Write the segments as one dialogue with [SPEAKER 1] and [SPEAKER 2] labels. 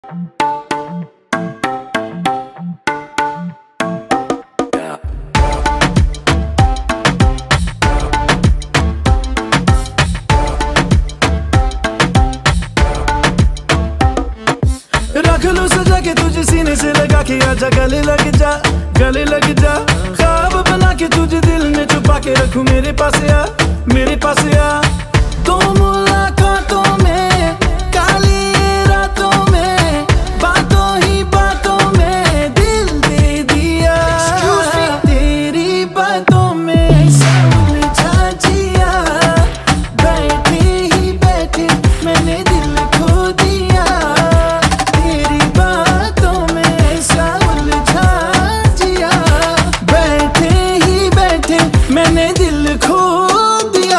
[SPEAKER 1] रख लो सजा के तुझे सीने से लगा के, आजा गले लग जा, गले लग जा। ख्वाब बना के तुझे दिल में छुपा के रखूं, मेरे पास आ, मेरे पास आ। तो मुलाकातों में, काली रातों में, बातों ही बातों में दिल दे दिया। तेरी बातों में उलझा जिया, बैठे ही बैठे मैंने दिल खो दिया। तेरी बातों में उलझा जिया, बैठे ही बैठे मैंने दिल खो दिया।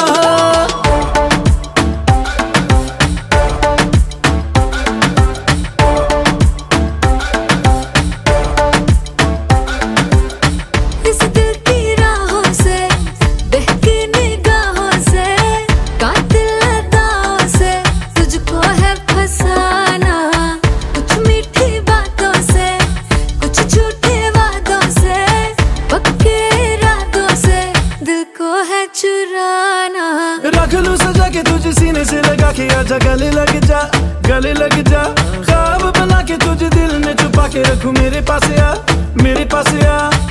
[SPEAKER 2] इस दिल की राहों से, बहकी निगाहों से, कातिल अदाओं से तुझको है फसाना। कुछ मीठी बातों से, कुछ झूठे वादों से, पक्के इरादों से दिल को है चुराना।
[SPEAKER 1] रख लूं सजा के तुझे सीने से लगा के, आजा गले लग जा, गले लग जा। ख्वाब बना के तुझे दिल में छुपा के रखूं, मेरे पास आ, मेरे पास आ।